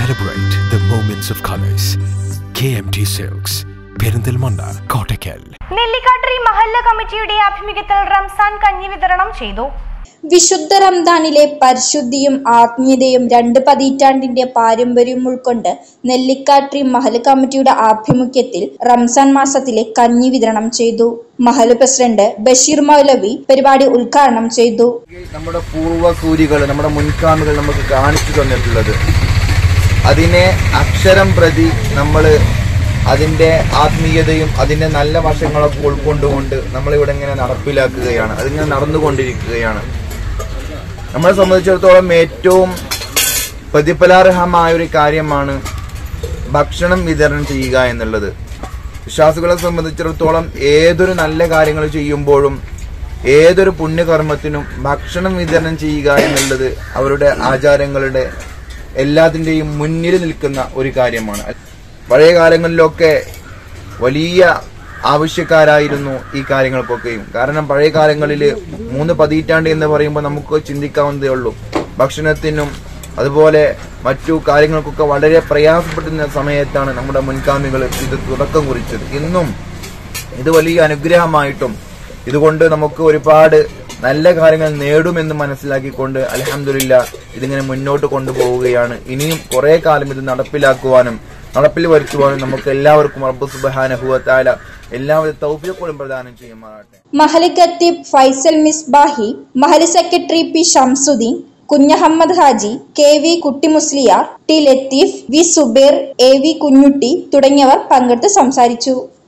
Celebrate the moments of colors. KMT Silks, Perinthalmanna, Kottakkal. നെല്ലിക്കാട്രി മഹല്ല കമ്മിറ്റിയുടെ ആഭിമുഖ്യത്തിൽ റംസാൻ കഞ്ഞി വിതരണം ചെയ്തു. വിശുദ്ധ റംദാനിലെ പരിശുദ്ധിയും ആത്മീയതയും 2 പതിറ്റാണ്ടിന്റെ പാരമ്പര്യം ഉൾക്കൊണ്ട് നെല്ലിക്കാട്രി മഹൽ കമ്മിറ്റിയുടെ ആഭിമുഖ്യത്തിൽ റംസാൻ മാസത്തിലെ കഞ്ഞി വിതരണം ചെയ്തു. മഹൽ പ്രസിഡന്റ് ബഷീർ മൗലവി പരിപാടി ഉദ്ഘാടനം ചെയ്തു. നമ്മുടെ പൂർവ്വസൂരികൾ, നമ്മുടെ മുൻഗാമികൾ നമുക്ക് കാണിച്ചു തന്നിട്ടുള്ളത്, അതിനെ അക്ഷരം പ്രതി നമ്മൾ അതിൻ്റെ ആത്മീയതയും അതിൻ്റെ നല്ല വശങ്ങളൊക്കെ ഉൾക്കൊണ്ടുകൊണ്ട് നമ്മളിവിടെ ഇങ്ങനെ നടപ്പിലാക്കുകയാണ്. അതിങ്ങനെ നടന്നുകൊണ്ടിരിക്കുകയാണ്. നമ്മളെ സംബന്ധിച്ചിടത്തോളം ഏറ്റവും പ്രതിഫലാർഹമായ ഒരു കാര്യമാണ് ഭക്ഷണം വിതരണം ചെയ്യുക എന്നുള്ളത്. വിശ്വാസികളെ സംബന്ധിച്ചിടത്തോളം ഏതൊരു നല്ല കാര്യങ്ങൾ ചെയ്യുമ്പോഴും ഏതൊരു പുണ്യകർമ്മത്തിനും ഭക്ഷണം വിതരണം ചെയ്യുക എന്നുള്ളത് അവരുടെ ആചാരങ്ങളുടെ എല്ലാത്തിൻ്റെയും മുന്നിൽ നിൽക്കുന്ന ഒരു കാര്യമാണ്. പഴയ കാലങ്ങളിലൊക്കെ വലിയ ആവശ്യക്കാരായിരുന്നു ഈ കാര്യങ്ങൾക്കൊക്കെയും. കാരണം പഴയ കാലങ്ങളിൽ 3 പതിറ്റാണ്ട് എന്ന് പറയുമ്പോൾ നമുക്ക് ചിന്തിക്കാവുന്നതേ ഉള്ളൂ. ഭക്ഷണത്തിനും അതുപോലെ മറ്റു കാര്യങ്ങൾക്കൊക്കെ വളരെ പ്രയാസപ്പെടുന്ന സമയത്താണ് നമ്മുടെ മുൻഗാമികൾ ഇത് തുടക്കം കുറിച്ചത്. ഇന്നും ഇത് വലിയ അനുഗ്രഹമായിട്ടും ഇതുകൊണ്ട് നമുക്ക് ഒരുപാട് നല്ല കാര്യങ്ങൾ നേടുമെന്ന് മനസ്സിലാക്കിക്കൊണ്ട് അൽഹംദുലില്ലാഹ് ഇതിങ്ങനെ മുന്നോട്ട് കൊണ്ടുപോവുകയാണ്. ഇനിയും കുറെ കാലം ഇത് നടപ്പിൽ വരുത്തുവാനും നമുക്ക് എല്ലാവർക്കും റബ്ബ് സുബ്ഹാനഹു വ തആല എല്ലാവിധ തൗഫീഖുകളും പ്രദാനം ചെയ്യുമാറാകട്ടെ. മഹൽ ഖത്തീബ് ഫൈസൽ മിസ്ബാഹി, മഹൽ secretary P Shamsuddin, Kunhahammed Haji, KV Kutty Musliyar, T Latheef, V Zubair, AV Kunjutty തുടങ്ങിയവർ പങ്കെടുത്ത് സംസാരിച്ചു.